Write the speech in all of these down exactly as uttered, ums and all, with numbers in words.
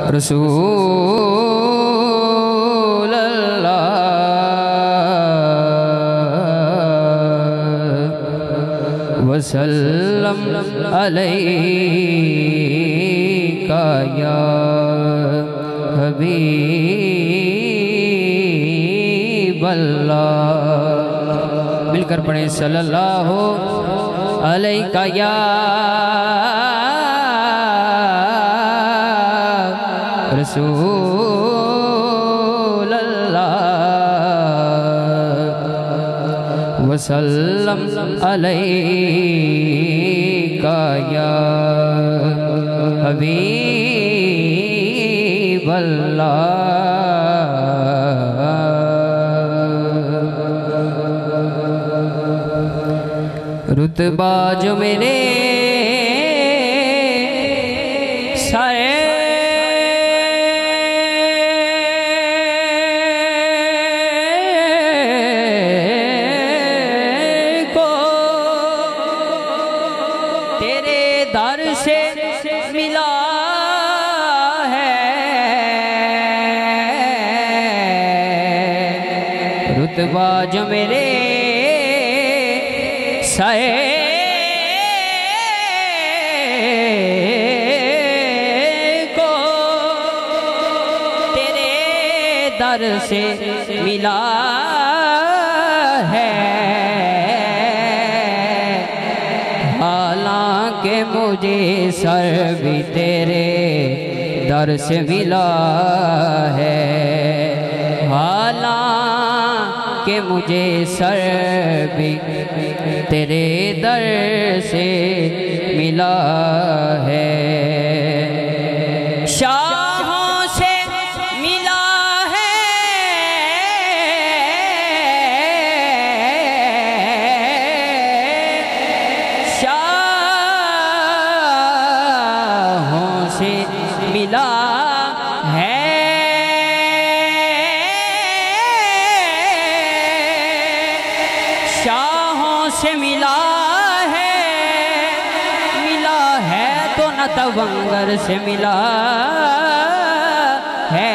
रसूल अल्लाह वसल्लम अलैका या हबीब अल्लाह। मिलकर पढ़े सल्लल्लाहु अलैका या रसूल अल्लाह वसल्लम अलैका या हबीब अल्लाह। रुतबा जो मेरे सारे दर से मिला है, रुतबा जो मेरे साए को तेरे दर से मिला है। हालांकि मुझे सर भी तेरे दर से मिला है, हालांकि मुझे सर भी तेरे दर से मिला है। शाहों से मिला है, शाहों से मिला है। शाहों से मिला है, मिला है तो न तवंगर से मिला है।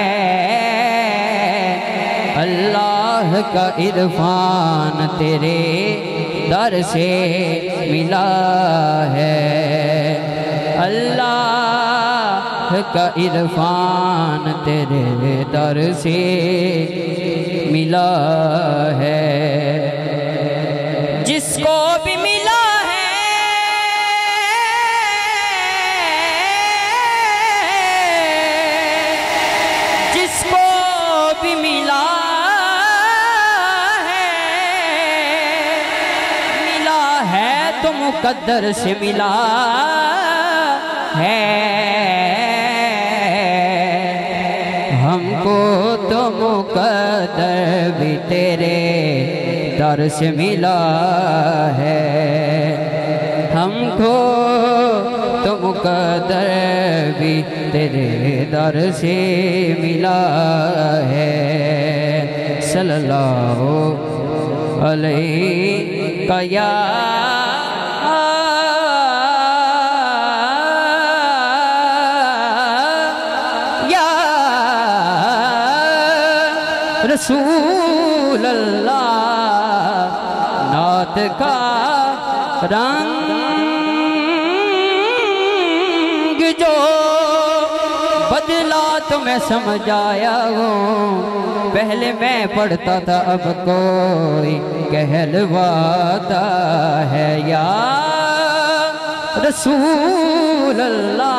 अल्लाह का इरफान तेरे दर से मिला है, अल्लाह का इरफान तेरे दर से मिला है। जिसको भी मिला है जिसको भी मिला है, मिला है तो मुकद्दर से मिला है। हमको तो मुकद्दर भी तेरे दर से मिला है, हमको तो मुकद्दर भी तेरे दर से मिला है। सल्लल्लाहु अलैका या रसूल अल्लाह। नात का रंग जो बदला तो मैं समझ आया हूँ, पहले मैं पढ़ता था अब कोई कहलवाता है। या रसूल अल्लाह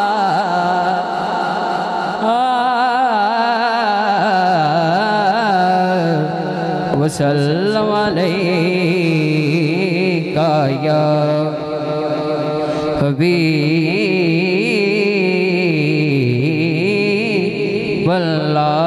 वसल्लम अलैका या हबीब अल्लाह।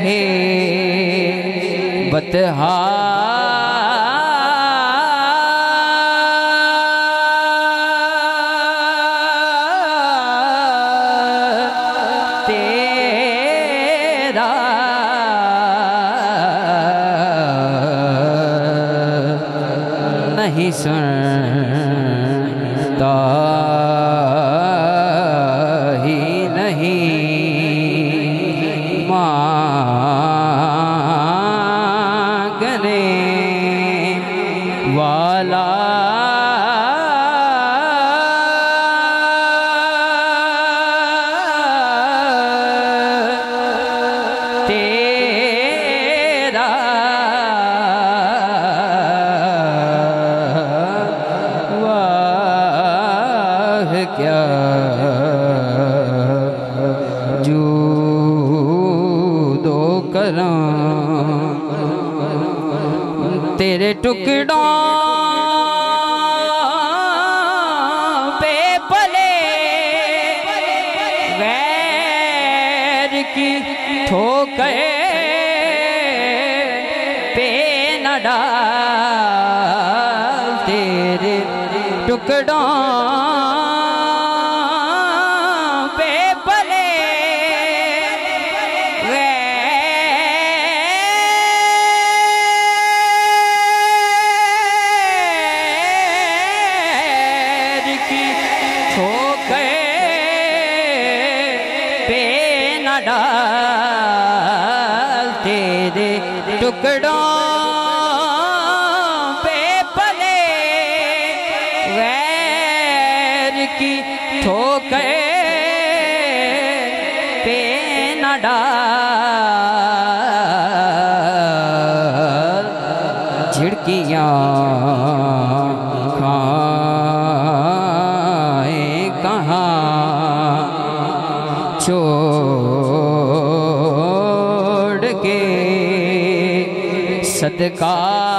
रहे बतहा तेरा नहीं सुनता ही नहीं मांगने वाला तेरा वाह क्या जूदो करम तेरे टुकड़ों पे पले गैर की ठोकर पे न डाल तेरे टुकड़ों पे पले डाल तेरे टुकड़ों पे पले गैर की ठोकर पे न डाल झिड़कियाँ खाए कहाँ छोड़ के सदका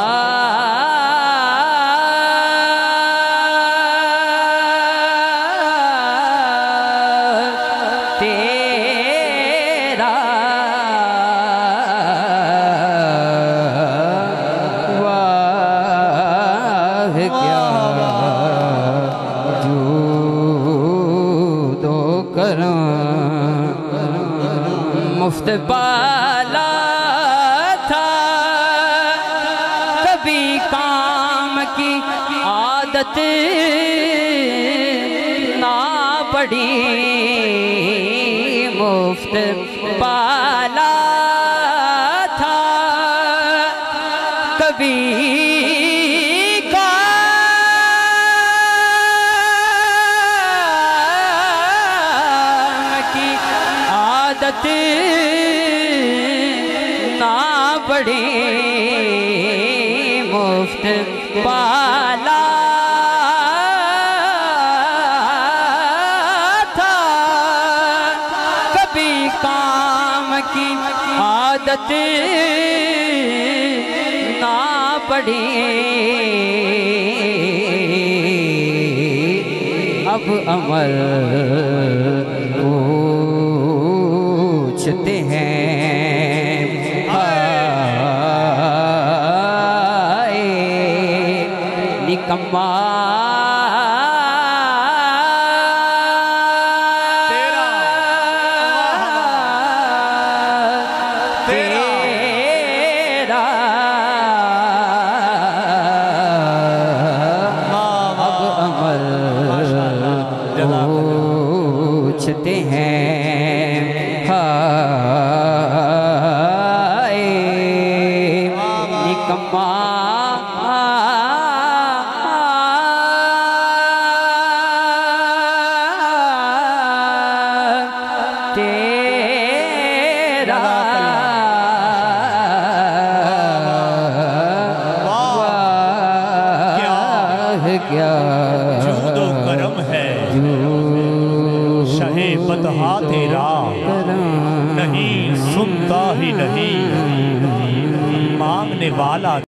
तेरा वाह क्या जूदो करम मुफ्त पाला था कभी काम की आदत ना पड़ी मुफ्त पाला था कभी काम की आदत ना पड़ी मुफ्त पाला था कभी काम की आदत ना पड़ी अब अमर पूछते हैं हाय निकम्मा पूछते हैं हाय निकम्मा तेरा वाह क्या जूदो करम है शहे बतहा तेरा नहीं सुनता ही नहीं मांगने वाला